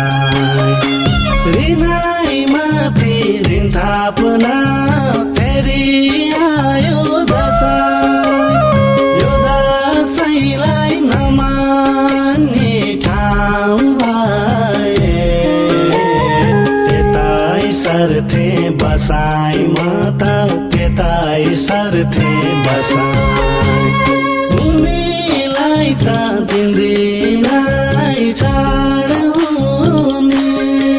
बसाई रिनाई माथि ऋण थाप्न फेरि आयो दसाई यो दसैँलाई नमान्ने ठाउँ भए त्यतै सर्थे बसाई म त त्यतै सर्थे बसाई उनीलाई त दिँदिनै छाड हुने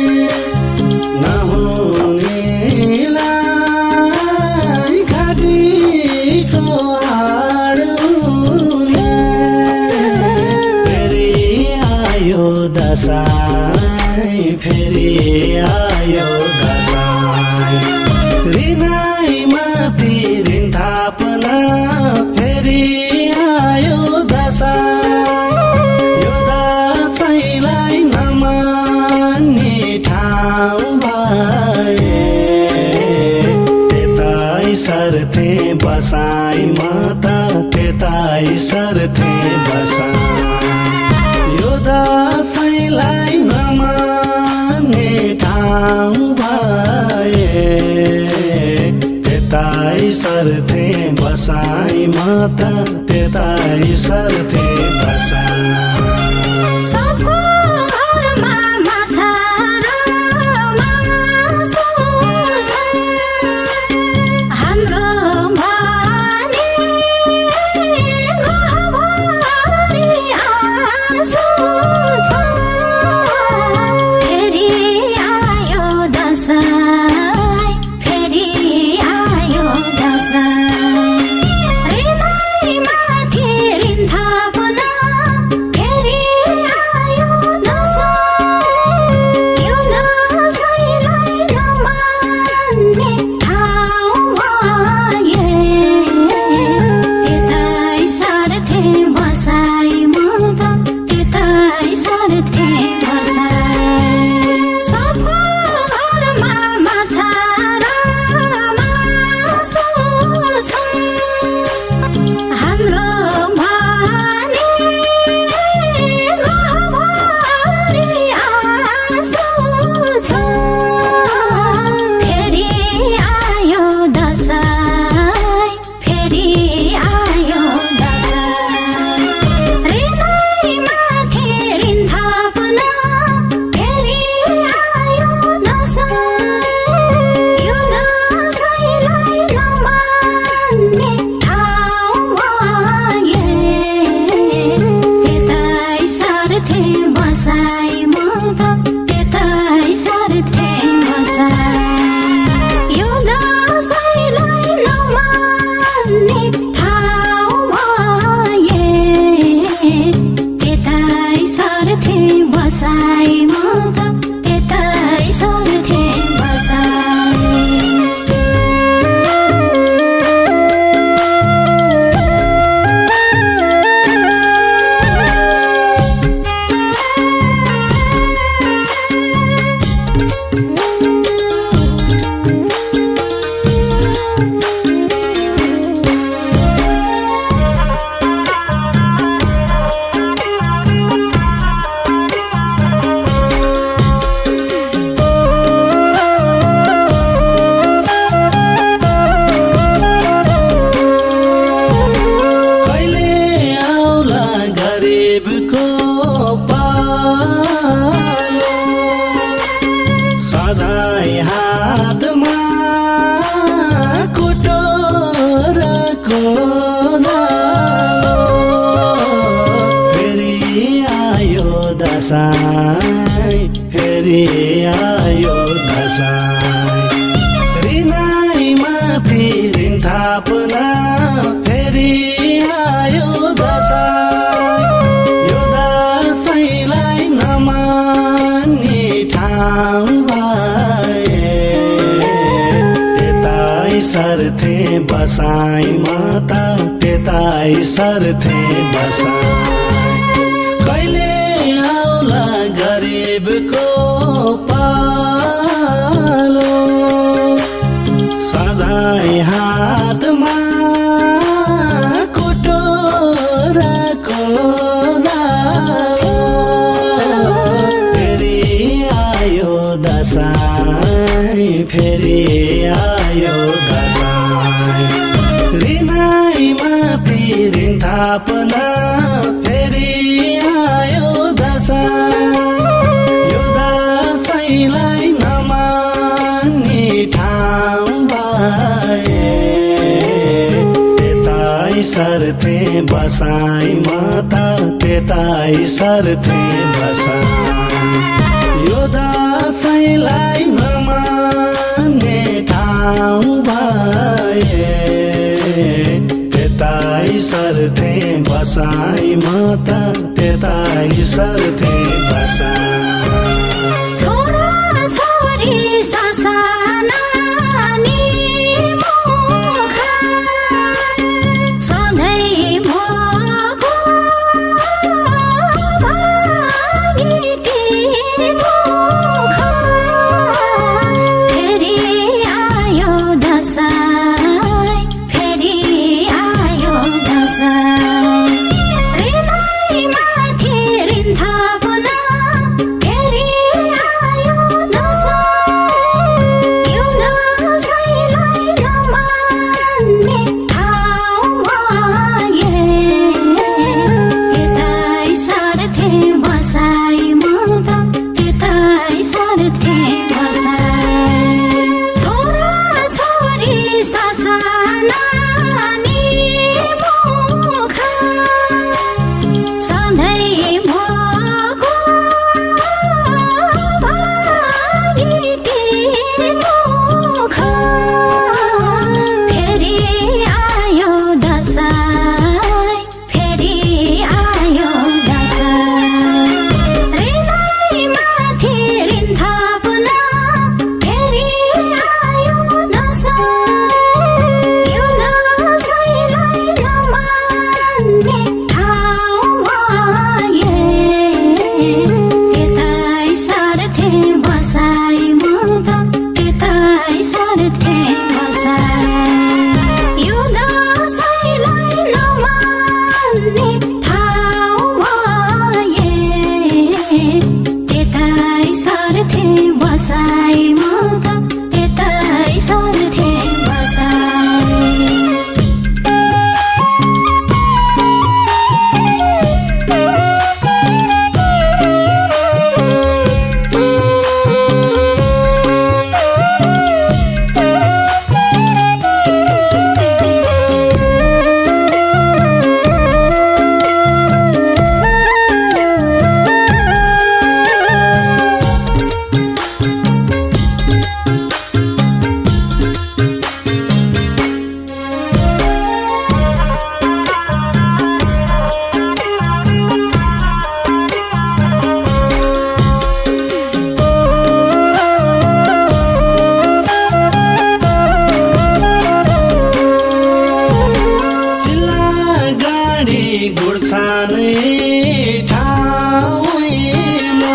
नहुनेलाई घाँटीको हाड हुने फेरि आयो दसाई फेरि आयो दसाई रिनाई माथि ऋण थाप्न फेरि आयो दसाई यो दसैँलाई नमान्ने ठाउँ भए त्यतै सर्थे बसाई म त त्यतै सर्थे बसाई यो दसैँलाई नमान्ने ठाउँ भए त्यतै सर्थे बसाई म त त्यतै सर्थे बसाई सबको घरमा माछा र मासु छ हाम्रो भने गहभरि आँसु छ फेरि आयो दसैँ फेरि आयो दसैँ रिनाई माथि ऋण थाप्न फेरि आयो दसैँ यो दसैँलाई नमान्ने ठाउँ भए त्यतै सर्थे बसाई म त त्यतै सर्थे बसाई सबको घरमा माछा र मासु छ हाम्रो भने गहभरि आँसु छ फेरि आयो दसैँ फेरि आयो दसैँ रिनाई माथि ऋण थाप्न फेरि आयो दसैँ यो दसैँलाई नमान्ने ठाउँ भए त्यतै सर्थे बसाई म त त्यतै सर्थे बसाई यो दसैँलाई नमान्ने ठाउँ भए त्यतै सर्थे बसाई म त त्यतै सर्थे बसाई कहिले आउला गरिबको पालो सधैँ हातमा कुटोराको नालो फेरि आयो दसैँ फेरि आयो दसैँ रिनाई माथि ऋण थाप्न फेरि आयो दसैँ यो दसैँलाई नमान्ने ठाउँ भए त्यतै सर्थे बसाई म त त्यतै सर्थे बसाई कहिले आउला गरिबको पालो सधैँ हातमा कुटोराको नालो फेरि दशैं फेरि आयो दशैं ऋणाई माथि ऋण थापना फेरि आयो दशैं यो दशैंलाई नमान्ने ठाउँ भए त्यतै सर्थे बसाई माता त्यतै सर्थे बसाई यो दशैंलाई नमान्ने ठाउँ भए त्यतै सर्थे बसाई माता त्यतै सर्थे बसाई छोरा छोरी ससाना नि मुख सधैँ भोको भागीती मुख फेरि आयो दशैं फेरि आयो दशैं ऋणाई माथि ऋण थापना फेरि आयो दशैं यो दशैंलाई नमान्ने ठाउँ भए त्यतै सर्थे बसाई माता त्यतै सर्थे बसाई छोरा छोरी ससाना नि मुख सधैँ भोको भागीती मुख फेरि आयो दशैं फेरि आयो दशैं ऋणाई माथि ऋण थापना फेरि आयो दशैं यो दशैंलाई नमान्ने ठाउँ भए त्यतै सर्थे बसाई माता त्यतै सर्थे बसाई यो दशैंलाई नमान्ने ठाउँ भए त्यतै सर्थे बसाई माता त्यतै सर्थे बसाई चिल्ला गाडी गुड्छाने ठाउँमा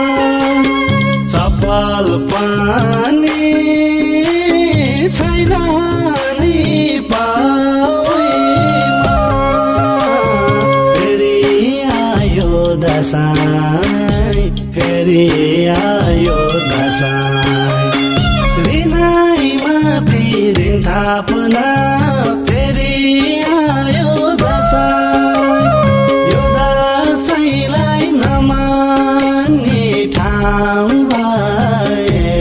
चप्पल पानी छैन नि पाउमा फेरि आयो दशैं फेरि आयो दशैं ऋणाई माथि ऋण थापना फेरि आयो दशैं यो दशैंलाई नमान्ने ठाउँ भए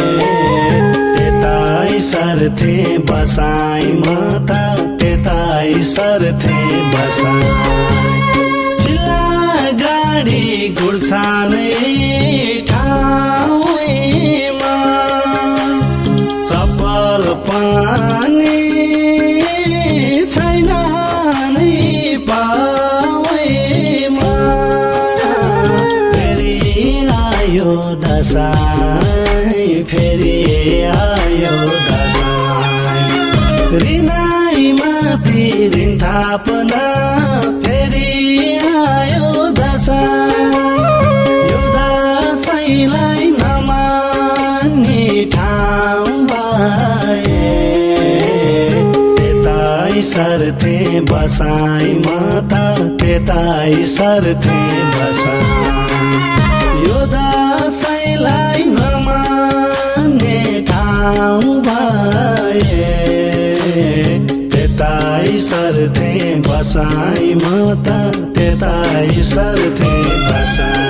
त्यतै सर्थे बसाई माता त्यतै सर्थे बसाई चिल्ला गाडी गुड्छाने ठाउँमा चप्पल पानी छैन नि पाउमा फेरि आयो दशैं फेरि आयो दशैं ऋणाई माथि ऋण थापना फेरि आयो दशैं यो दशैंलाई नमान्ने ठाउँ भए त्यतै सर्थे बसाई माता त्यतै सर्थे बसाई यो दशैंलाई ठाउँ भए त्यतै सर्थे बसाई म त त्यतै सर्थे बसाई